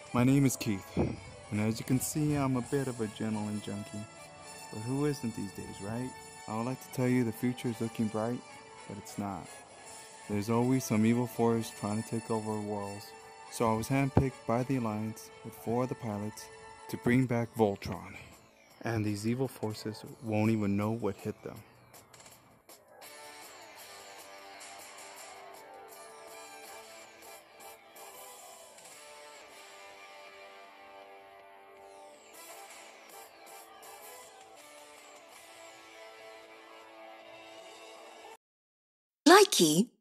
My name is Keith, and as you can see, I'm a bit of a adrenaline junkie. But who isn't these days, right? I would like to tell you the future is looking bright, but it's not. There's always some evil force trying to take over worlds. So I was handpicked by the Alliance with 4 of the pilots to bring back Voltron. And these evil forces won't even know what hit them. Likey